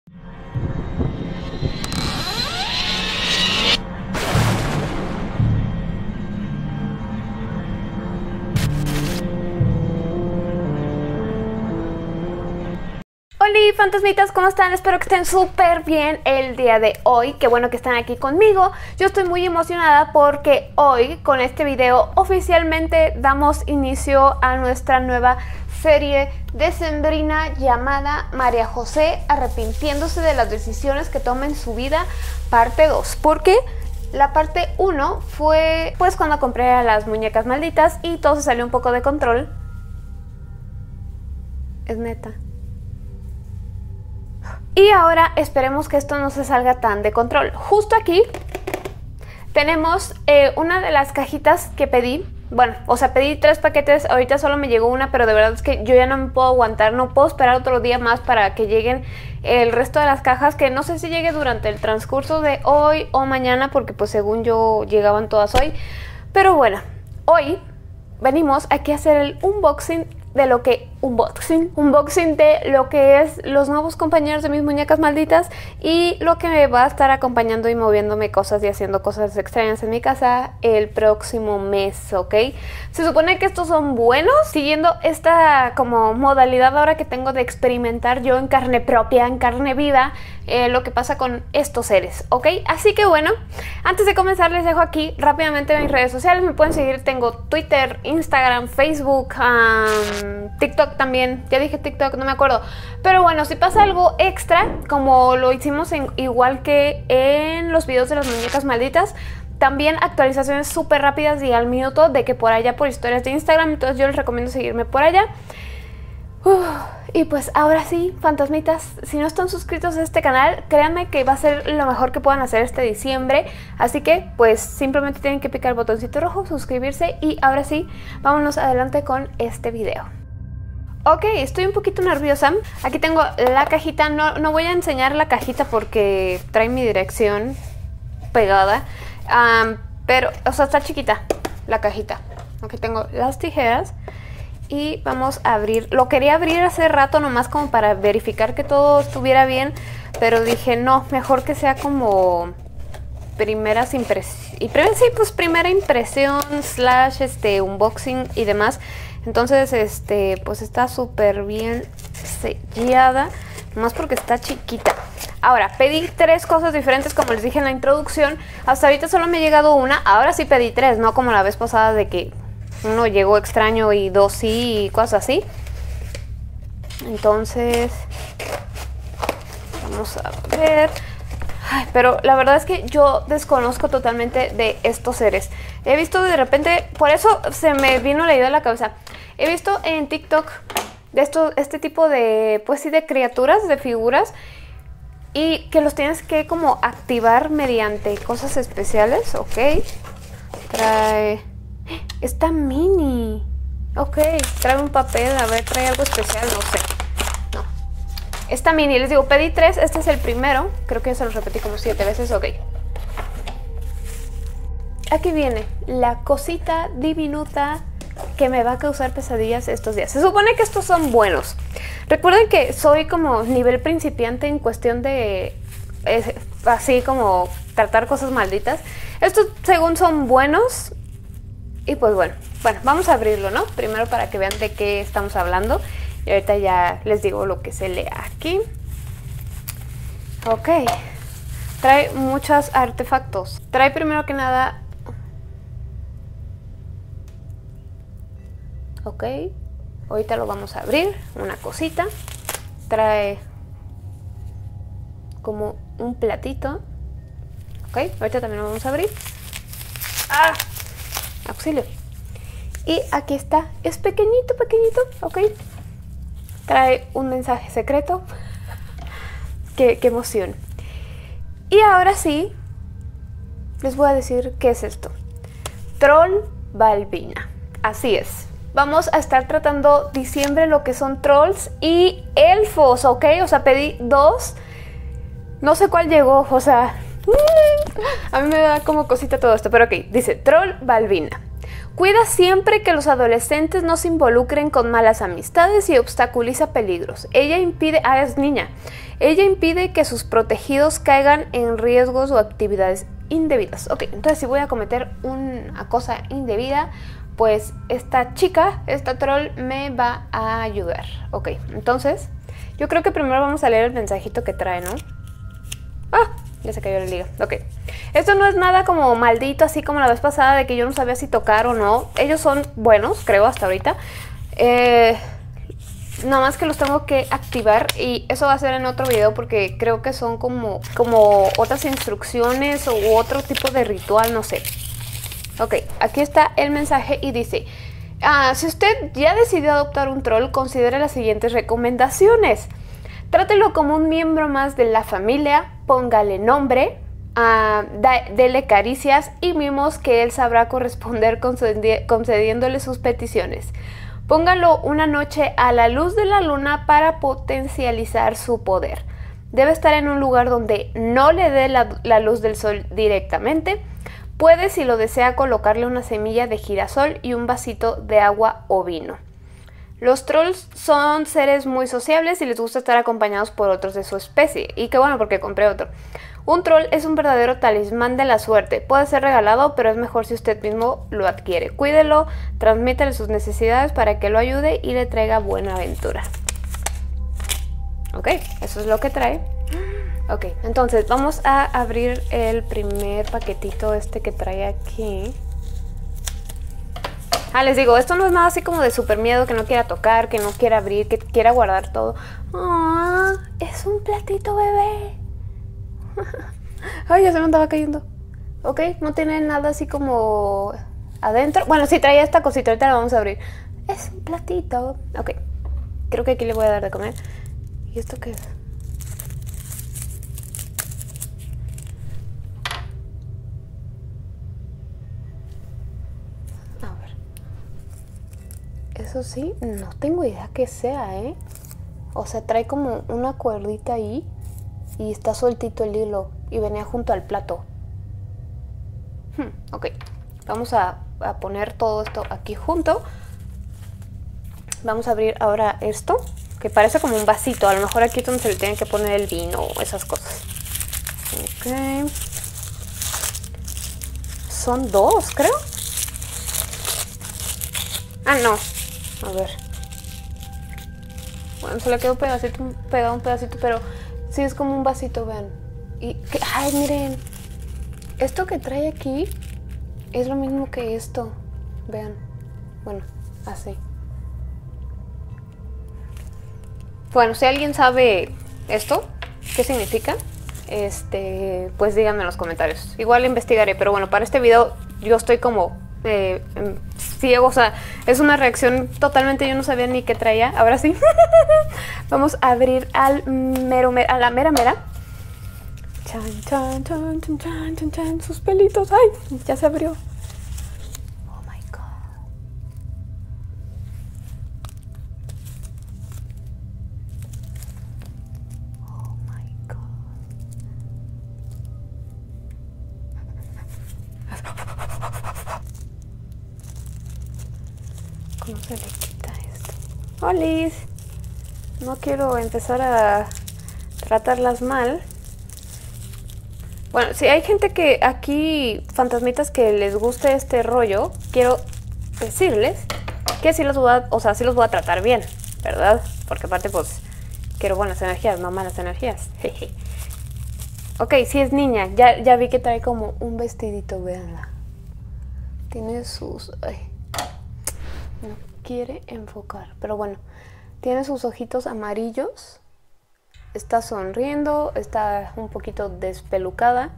Hola fantasmitas, ¿cómo están? Espero que estén súper bien el día de hoy. Qué bueno que están aquí conmigo. Yo estoy muy emocionada porque hoy con este video oficialmente damos inicio a nuestra nueva serie decembrina llamada María José arrepintiéndose de las decisiones que toma en su vida, parte 2. Porque la parte 1 fue pues cuando compré a las muñecas malditas y todo se salió un poco de control. Es neta. Y ahora esperemos que esto no se salga tan de control. Justo aquí tenemos una de las cajitas que pedí. Bueno, o sea, pedí 3 paquetes, ahorita solo me llegó una, pero de verdad es que yo ya no me puedo aguantar, no puedo esperar otro día más para que lleguen el resto de las cajas, que no sé si llegue durante el transcurso de hoy o mañana, porque pues según yo llegaban todas hoy. Pero bueno, hoy venimos aquí a hacer el unboxing de lo que de lo que es los nuevos compañeros de mis muñecas malditas y lo que me va a estar acompañando y moviéndome cosas y haciendo cosas extrañas en mi casa el próximo mes, ¿ok? Se supone que estos son buenos, siguiendo esta como modalidad ahora que tengo de experimentar yo en carne propia, en carne viva, lo que pasa con estos seres, ¿ok? Así que bueno, antes de comenzar les dejo aquí rápidamente mis redes sociales. Me pueden seguir, tengo Twitter, Instagram, Facebook, TikTok también, ya dije TikTok, no me acuerdo, pero bueno, si pasa algo extra, como lo hicimos igual que en los videos de las muñecas malditas, también actualizaciones súper rápidas y al minuto de que por allá por historias de Instagram, entonces yo les recomiendo seguirme por allá. Y pues ahora sí, fantasmitas, si no están suscritos a este canal, créanme que va a ser lo mejor que puedan hacer este diciembre, así que pues simplemente tienen que picar el botoncito rojo, suscribirse y ahora sí, vámonos adelante con este video. Ok, estoy un poquito nerviosa. Aquí tengo la cajita. No voy a enseñar la cajita porque trae mi dirección pegada. Pero, o sea, está chiquita la cajita. Aquí tengo las tijeras. Y vamos a abrir. Lo quería abrir hace rato nomás como para verificar que todo estuviera bien. Pero dije, no, mejor que sea como primeras impresiones. Y sí, pues primera impresión / unboxing y demás. Entonces, pues está súper bien sellada, nomás porque está chiquita. Ahora, pedí 3 cosas diferentes, como les dije en la introducción. Hasta ahorita solo me ha llegado una, ahora sí pedí 3, no como la vez pasada de que uno llegó extraño y 2 sí y cosas así. Entonces, vamos a ver. Ay, pero la verdad es que yo desconozco totalmente de estos seres. He visto de repente, por eso se me vino la idea a la cabeza. He visto en TikTok de este tipo de, pues sí, de criaturas, de figuras, y que los tienes que como activar mediante cosas especiales, ok. Trae... Está mini. Ok, trae un papel, a ver, trae algo especial, no sé. No. Está mini, les digo, pedí 3, este es el primero. Creo que ya se los repetí como 7 veces, ok. Aquí viene la cosita diminuta que me va a causar pesadillas estos días. Se supone que estos son buenos. Recuerden que soy como nivel principiante en cuestión de así como tratar cosas malditas. Estos según son buenos. Y pues bueno, vamos a abrirlo, ¿no? Primero para que vean de qué estamos hablando. Y ahorita ya les digo lo que se lee aquí. Ok. Trae muchos artefactos. Trae primero que nada... Ok, ahorita lo vamos a abrir, una cosita. Trae como un platito. Ok, ahorita también lo vamos a abrir. ¡Ah! Auxilio. Y aquí está, es pequeñito, ok. Trae un mensaje secreto. Qué emoción. Y ahora sí, les voy a decir qué es esto. Troll Balbina, así es. Vamos a estar tratando diciembre lo que son trolls y elfos, ¿ok? O sea, pedí 2. No sé cuál llegó, o sea... A mí me da como cosita todo esto, pero ok. Dice, Troll Balbina. Cuida siempre que los adolescentes no se involucren con malas amistades y obstaculiza peligros. Ella impide... es niña. Ella impide que sus protegidos caigan en riesgos o actividades indebidas. Ok, entonces si voy a cometer una cosa indebida, pues esta chica, esta troll, me va a ayudar. Ok, entonces yo creo que primero vamos a leer el mensajito que trae, ¿no? ¡Ah! Ya se cayó la liga. Ok. Esto no es nada como maldito, así como la vez pasada de que yo no sabía si tocar o no. Ellos son buenos, creo, hasta ahorita. Nada más que los tengo que activar y eso va a ser en otro video porque creo que son como otras instrucciones u otro tipo de ritual, no sé. Ok, aquí está el mensaje y dice... si usted ya decidió adoptar un troll, considere las siguientes recomendaciones. Trátelo como un miembro más de la familia, póngale nombre, dele caricias y mimos que él sabrá corresponder concediéndole sus peticiones. Póngalo una noche a la luz de la luna para potencializar su poder. Debe estar en un lugar donde no le dé la luz del sol directamente. Puede, si lo desea, colocarle una semilla de girasol y un vasito de agua o vino. Los trolls son seres muy sociables y les gusta estar acompañados por otros de su especie. Y qué bueno porque compré otro. Un troll es un verdadero talismán de la suerte. Puede ser regalado, pero es mejor si usted mismo lo adquiere. Cuídelo, transmítale sus necesidades para que lo ayude y le traiga buena aventura. Ok, eso es lo que trae. Ok, entonces vamos a abrir el primer paquetito este que trae aquí. Les digo, esto no es nada así como de súper miedo, que no quiera tocar, que no quiera abrir, que quiera guardar todo. Es un platito bebé. Ay, ya se me andaba cayendo. Ok, no tiene nada así como adentro. Bueno, sí, traía esta cosita, ahorita la vamos a abrir. Es un platito. Ok, creo que aquí le voy a dar de comer. ¿Y esto qué es? Eso sí, no tengo idea qué sea, ¿eh? O sea, trae como una cuerdita ahí y está sueltito el hilo y venía junto al plato. Ok, vamos a poner todo esto aquí junto. Vamos a abrir ahora esto, que parece como un vasito. A lo mejor aquí es donde se le tiene que poner el vino o esas cosas. Ok. Son dos, creo. No. A ver. Bueno, se le quedó pegado un pedacito, pero sí es como un vasito, vean. ¡Ay, miren! Esto que trae aquí es lo mismo que esto. Vean. Bueno, así. Bueno, si alguien sabe esto, ¿qué significa? Pues díganme en los comentarios. Igual investigaré, pero bueno, para este video yo estoy como... ciego, o sea, es una reacción totalmente, yo no sabía ni qué traía. Ahora sí. Vamos a abrir a la mera mera. Chan, chan, chan, chan, chan, chan, chan, sus pelitos. Ay, ya se abrió. Oh my god. Oh my god. ¿Cómo se le quita esto? ¡Holis! No quiero empezar a tratarlas mal. Bueno, si hay gente que aquí, fantasmitas, que les guste este rollo, quiero decirles que sí los voy a tratar bien, ¿verdad? Porque aparte, pues, quiero buenas energías, no malas energías. Ok, si es niña, ya vi que trae como un vestidito, véanla. Tiene sus... Ay. No quiere enfocar, pero bueno, tiene sus ojitos amarillos, está sonriendo, está un poquito despelucada,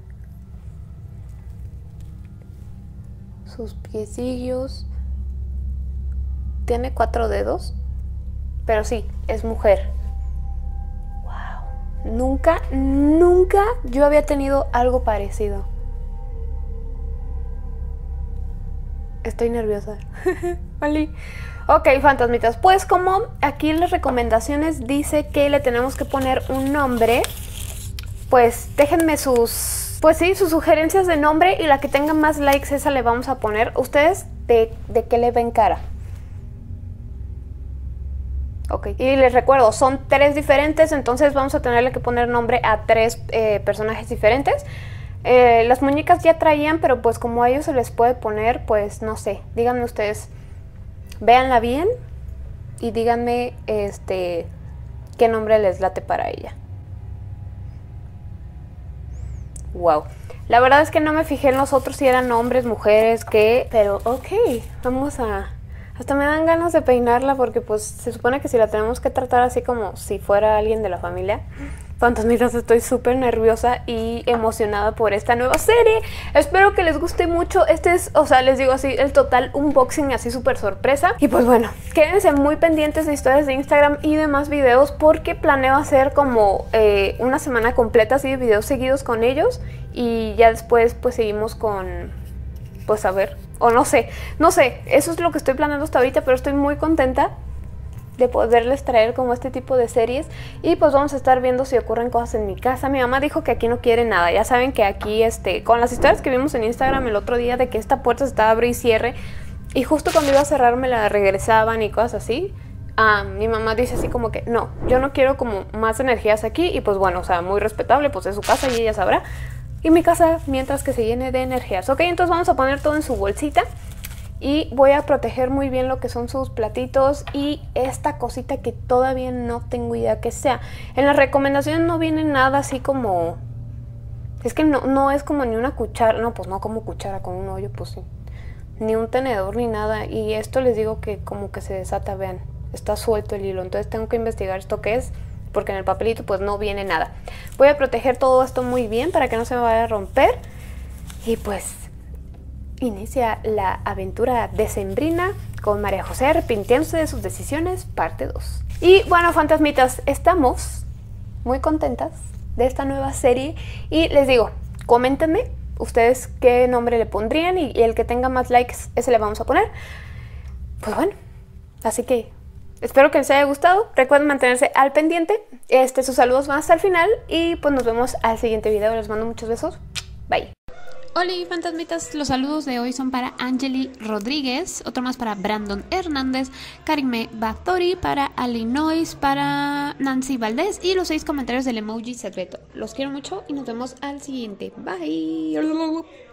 sus piecillos, tiene 4 dedos, pero sí, es mujer. Wow, nunca yo había tenido algo parecido. Estoy nerviosa. Vale. Ok, fantasmitas, pues como aquí en las recomendaciones dice que le tenemos que poner un nombre, pues déjenme sus sugerencias de nombre y la que tenga más likes esa le vamos a poner. ¿Ustedes de qué le ven cara? Ok, y les recuerdo, son 3 diferentes, entonces vamos a tenerle que poner nombre a 3 personajes diferentes. Las muñecas ya traían, pero pues como a ellos se les puede poner, pues no sé, díganme ustedes, véanla bien y díganme qué nombre les late para ella. Wow. La verdad es que no me fijé en los otros si eran hombres, mujeres, qué, pero ok, vamos a... Hasta me dan ganas de peinarla porque pues se supone que si la tenemos que tratar así como si fuera alguien de la familia. Fantasmitas, estoy súper nerviosa y emocionada por esta nueva serie. Espero que les guste mucho. Este es, o sea, les digo así, el total unboxing así súper sorpresa. Y pues bueno, quédense muy pendientes de historias de Instagram y demás videos porque planeo hacer como una semana completa así de videos seguidos con ellos. Y ya después pues seguimos con... pues a ver, o no sé, eso es lo que estoy planeando hasta ahorita, pero estoy muy contenta de poderles traer como este tipo de series y pues vamos a estar viendo si ocurren cosas en mi casa. Mi mamá dijo que aquí no quiere nada, ya saben que aquí con las historias que vimos en Instagram el otro día de que esta puerta se estaba abriendo y cierre y justo cuando iba a cerrar me la regresaban y cosas así. Mi mamá dice así como que no, yo no quiero como más energías aquí y pues bueno, o sea, muy respetable, pues es su casa y ella sabrá. Y mi casa mientras que se llene de energías. Ok, entonces vamos a poner todo en su bolsita. Y voy a proteger muy bien lo que son sus platitos. Y esta cosita que todavía no tengo idea que sea. En las recomendaciones no viene nada así como... Es que no es como ni una cuchara. No, pues no como cuchara con un hoyo, pues sí. Ni un tenedor ni nada. Y esto les digo que como que se desata, vean. Está suelto el hilo. Entonces tengo que investigar esto qué es. Porque en el papelito pues no viene nada. Voy a proteger todo esto muy bien para que no se me vaya a romper. Y pues inicia la aventura decembrina con María José arrepintiéndose de sus decisiones, parte 2. Y bueno, fantasmitas, estamos muy contentas de esta nueva serie. Y les digo, coméntenme ustedes qué nombre le pondrían y el que tenga más likes, ese le vamos a poner. Pues bueno, así que... espero que les haya gustado. Recuerden mantenerse al pendiente. Sus saludos van hasta el final. Y pues nos vemos al siguiente video. Les mando muchos besos. Bye. Hola fantasmitas, los saludos de hoy son para Angeli Rodríguez, otro más para Brandon Hernández, Karime Batori, para Alinois, para Nancy Valdés y los 6 comentarios del emoji secreto. Los quiero mucho y nos vemos al siguiente. Bye.